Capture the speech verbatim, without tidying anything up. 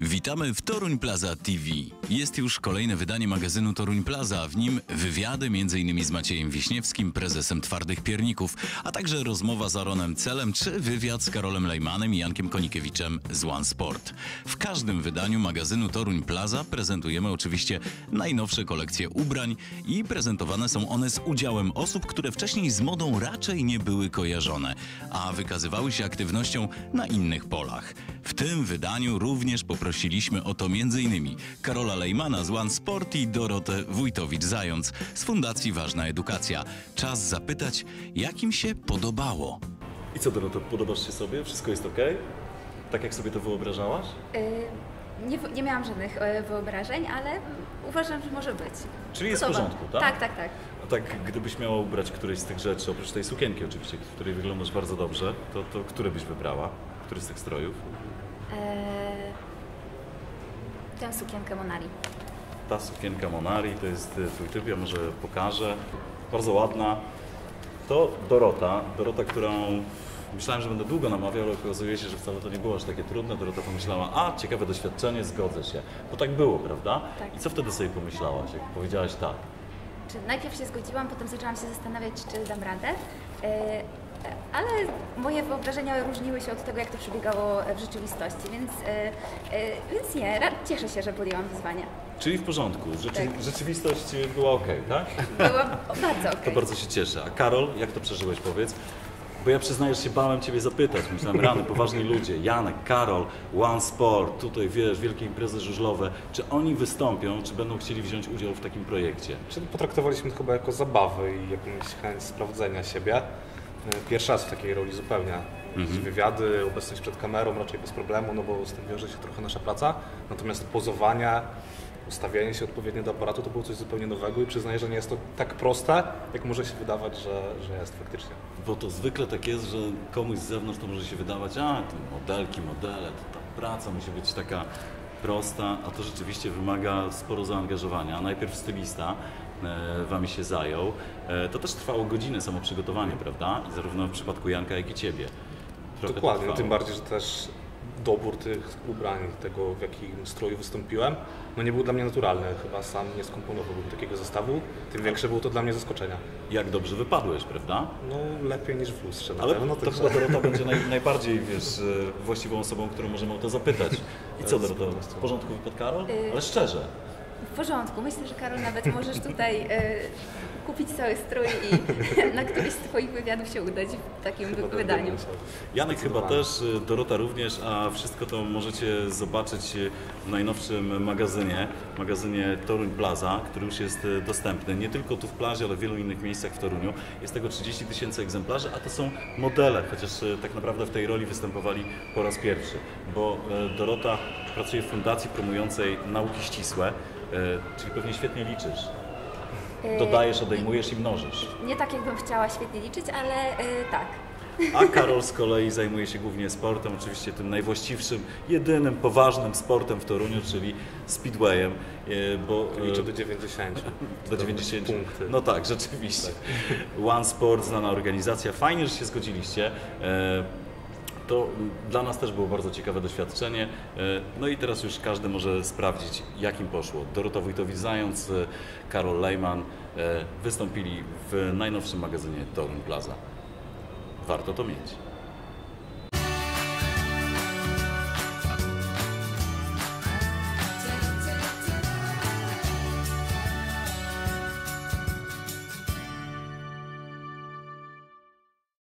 Witamy w Toruń Plaza T V. Jest już kolejne wydanie magazynu Toruń Plaza, w nim wywiady między innymi z Maciejem Wiśniewskim, prezesem Twardych Pierników, a także rozmowa z Aaronem Celem czy wywiad z Karolem Lejmanem i Jankiem Konikiewiczem z One Sport. W każdym wydaniu magazynu Toruń Plaza prezentujemy oczywiście najnowsze kolekcje ubrań i prezentowane są one z udziałem osób, które wcześniej z modą raczej nie były kojarzone, a wykazywały się aktywnością na innych polach. W tym wydaniu również poprosiliśmy o to między innymi Karola Lejmana z One Sport i Dorotę Wójtowicz-Zając z Fundacji Ważna Edukacja. Czas zapytać, jak im się podobało. I co, Doroto, podobasz się sobie? Wszystko jest ok? Tak jak sobie to wyobrażałaś? Yy, nie, nie miałam żadnych yy, wyobrażeń, ale uważam, że może być. Czyli jest Podoba. w porządku, tak? Tak, tak, tak. A tak, gdybyś miała ubrać któreś z tych rzeczy, oprócz tej sukienki oczywiście, w której wyglądasz bardzo dobrze, to, to które byś wybrała? Który z tych strojów? Eee, tę sukienkę Monari. Ta sukienka Monari to jest twój typ, ja może pokażę. Bardzo ładna. To Dorota, Dorota, którą myślałem, że będę długo namawiał, ale okazuje się, że wcale to nie było aż takie trudne. Dorota pomyślała, a ciekawe doświadczenie, zgodzę się. Bo tak było, prawda? Tak. I co wtedy sobie pomyślałaś, jak powiedziałaś tak? Czy najpierw się zgodziłam, potem zaczęłam się zastanawiać, czy dam radę. Eee, ale moje wyobrażenia różniły się od tego, jak to przebiegało w rzeczywistości, więc, e, e, więc nie, cieszę się, że podjęłam wyzwanie. Czyli w porządku, Rzeczy Tak. rzeczywistość była ok, tak? Była bardzo okej. To bardzo się cieszę. A Karol, jak to przeżyłeś, powiedz? Bo ja przyznaję, że się bałem Ciebie zapytać. Myślałem, rany, poważni ludzie, Janek, Karol, One Sport, tutaj wiesz, wielkie imprezy żużlowe. Czy oni wystąpią, czy będą chcieli wziąć udział w takim projekcie? Czyli potraktowaliśmy to chyba jako zabawę i jakąś chęć sprawdzenia siebie. Pierwszy raz w takiej roli zupełnie. Mhm. Wywiady, obecność przed kamerą raczej bez problemu, no bo z tym wiąże się trochę nasza praca. Natomiast pozowanie, ustawianie się odpowiednio do aparatu to było coś zupełnie nowego i przyznaję, że nie jest to tak proste, jak może się wydawać, że, że jest faktycznie. Bo to zwykle tak jest, że komuś z zewnątrz to może się wydawać, a to modelki, modele, to ta praca musi być taka prosta, a to rzeczywiście wymaga sporo zaangażowania. Najpierw stylista e, Wami się zajął. E, to też trwało godzinę samo przygotowanie, prawda? I zarówno w przypadku Janka, jak i Ciebie. Trochę Dokładnie, to tym bardziej, że też dobór tych ubrań, tego w jakim stroju wystąpiłem, no nie był dla mnie naturalny. Chyba sam nie skomponowałbym takiego zestawu, tym większe było to dla mnie zaskoczenia. Jak dobrze wypadłeś, prawda? No lepiej niż w lustrze na Ale pewno. to także... chyba Dorota będzie naj, najbardziej, wiesz, właściwą osobą, którą możemy o to zapytać. I co, Dorota, w porządku wypadł Karol? Ale szczerze. W porządku. Myślę, że Karol, nawet możesz tutaj e, kupić cały strój i na któryś z Twoich wywiadów się udać w takim Chyba wydaniu. Janek chyba też, Dorota również, a wszystko to możecie zobaczyć w najnowszym magazynie, magazynie Toruń Plaza, który już jest dostępny nie tylko tu w plaży, ale w wielu innych miejscach w Toruniu. Jest tego trzydzieści tysięcy egzemplarzy, a to są modele, chociaż tak naprawdę w tej roli występowali po raz pierwszy, bo Dorota pracuje w fundacji promującej nauki ścisłe, czyli pewnie świetnie liczysz. Dodajesz, odejmujesz i mnożysz. Nie tak, jakbym chciała świetnie liczyć, ale e, tak. A Karol z kolei zajmuje się głównie sportem, oczywiście tym najwłaściwszym, jedynym poważnym sportem w Toruniu, czyli speedwayem. Bo, Liczę do dziewięćdziesięciu. Do dziewięćdziesięciu. Punkty. No tak, rzeczywiście. One Sport, znana organizacja. Fajnie, że się zgodziliście. To dla nas też było bardzo ciekawe doświadczenie. No i teraz już każdy może sprawdzić, jak im poszło. Dorota Wójtowicz-Zając, Karol Lejman wystąpili w najnowszym magazynie Toruń Plaza. Warto to mieć.